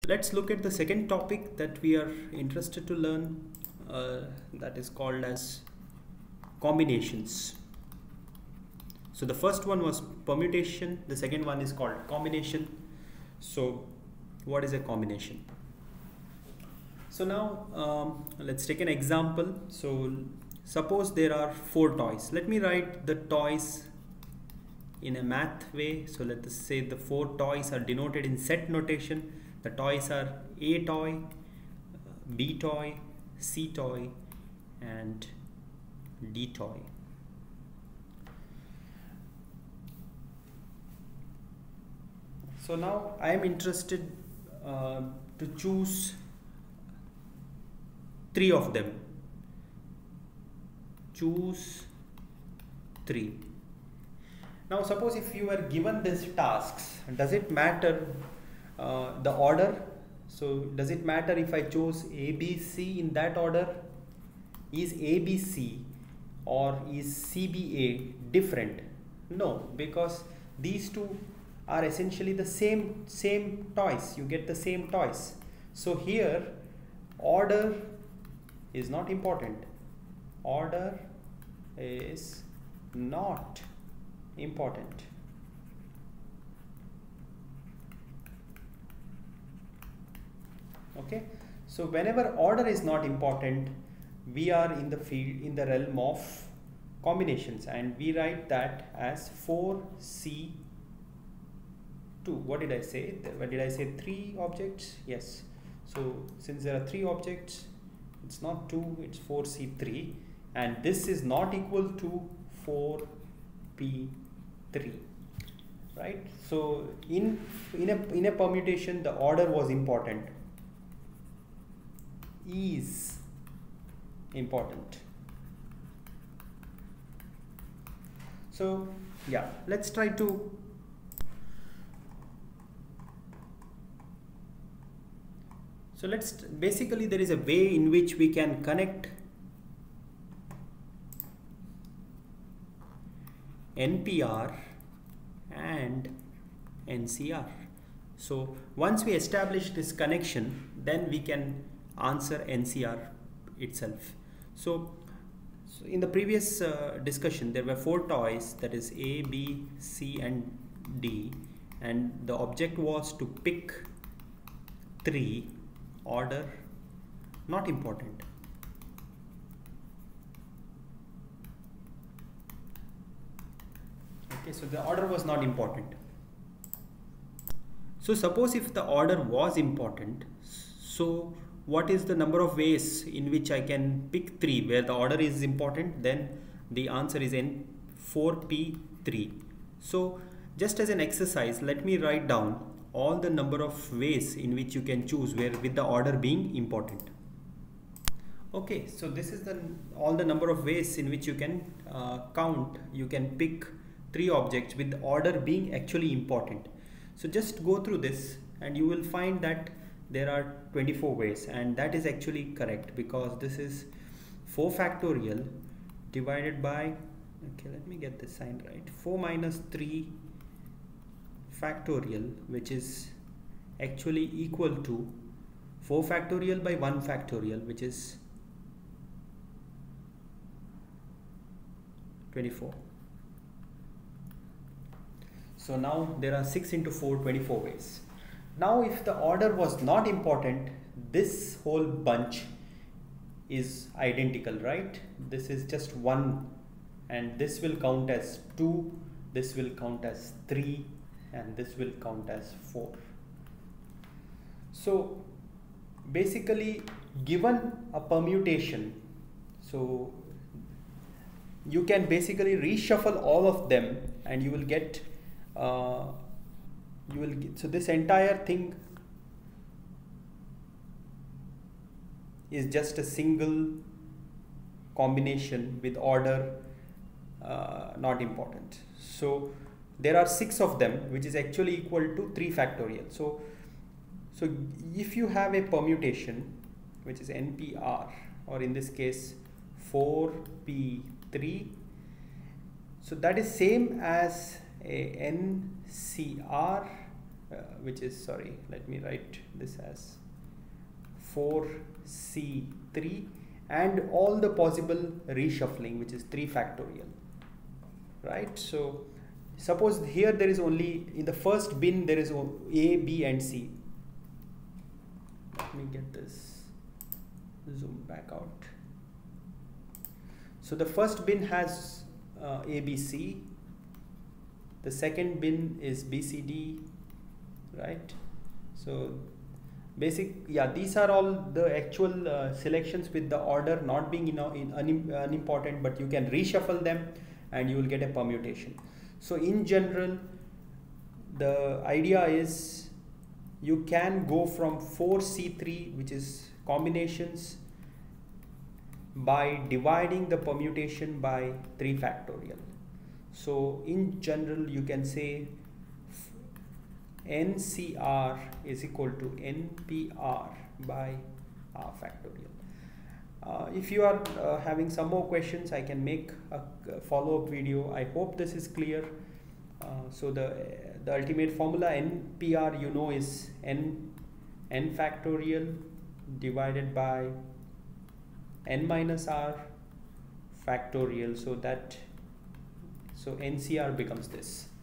Let's look at the second topic that we are interested to learn, that is called as combinations. So the first one was permutation, the second one is called combination. So what is a combination? So now let's take an example. So suppose there are 4 toys. Let me write the toys in a math way. So let us say the 4 toys are denoted in set notation. The toys are A toy, B toy, C toy, and D toy. So now I am interested to choose 3 of them. Choose 3. Now suppose if you are given these tasks, does it matter the order? So does it matter if I chose A, B, C in that order? Is A, B, C or is C, B, A different? No, because these two are essentially the same toys. You get the same toys. So here order is not important. Order is not important. Okay, so whenever order is not important, we are in the field, in the realm of combinations, and we write that as 4C2. What did I say? What did I say? 3 objects? Yes. So since there are 3 objects, it's not 2, it's 4C3, and this is not equal to 4P3, right? So in a permutation, the order was important, is important. So yeah, let's try to basically there is a way in which we can connect NPR and NCR. So once we establish this connection, then we can answer NCR itself. So in the previous discussion, there were 4 toys, that is A, B, C and D, and the object was to pick 3. Order not important. Okay, so the order was not important. So suppose if the order was important, so what is the number of ways in which I can pick 3 where the order is important? Then the answer is N 4P3. So just as an exercise, let me write down all the number of ways in which you can choose where with the order being important. Okay, so this is all the number of ways in which you can count. You can pick 3 objects with the order being actually important. So just go through this and you will find that there are 24 ways, and that is actually correct because this is 4 factorial divided by, okay, let me get this sign right, 4 minus 3 factorial, which is actually equal to 4 factorial by 1 factorial, which is 24. So now there are 6 into 4, 24 ways. Now if the order was not important, this whole bunch is identical, right? This is just 1 and this will count as 2, this will count as 3, and this will count as 4. So basically, given a permutation, so you can basically reshuffle all of them and you will get so this entire thing is just a single combination with order not important. So there are 6 of them, which is actually equal to 3 factorial. So if you have a permutation which is NPR, or in this case 4P3, so that is same as a NCR which is, sorry, let me write this as 4C3, and all the possible reshuffling, which is 3 factorial, right? So suppose here there is only, in the first bin there is A, B and C. Let me get this, zoom back out. So the first bin has A, B, C. The second bin is B, C, D, right? So these are all the actual selections with the order not being unimportant, but you can reshuffle them and you will get a permutation. So in general, the idea is you can go from 4C3, which is combinations, by dividing the permutation by 3 factorial. So in general, you can say NCR is equal to NPR by R factorial. If you are having some more questions, I can make a follow-up video. I hope this is clear. So the ultimate formula NPR, you know, is n factorial divided by n minus r factorial. So NCR becomes this.